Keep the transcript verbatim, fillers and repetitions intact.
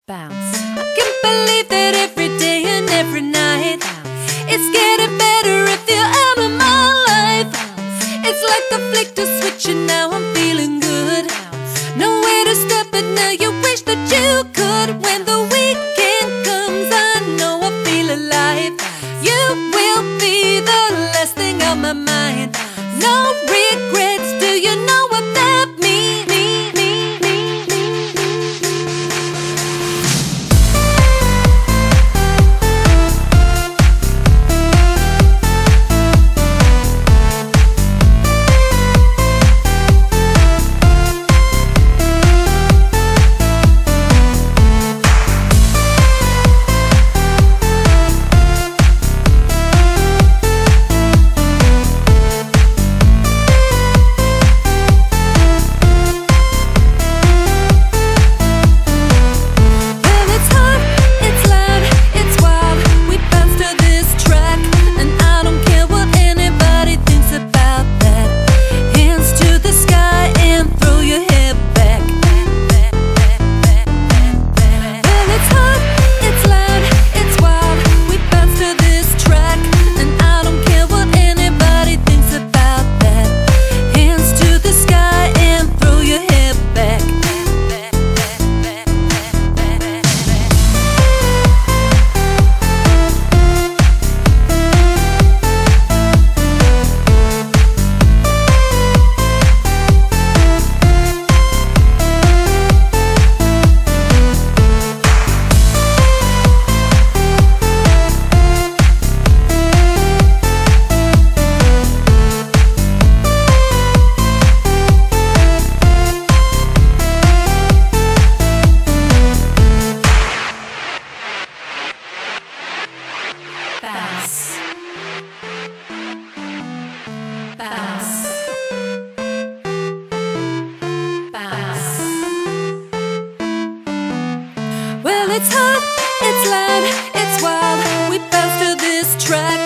Bounce. I can't believe that every day and every night it's getting better if you're out of my life. It's like I flicked a switch and now I'm feeling good. Nowhere to stop it now, you wish that you could. When the weekend comes I know I feel alive. You will be the last thing on my mind. No regrets, do you know what that means? Bounce. Bounce. Bounce. Well, it's hot, it's loud, it's wild. We bounce to this track.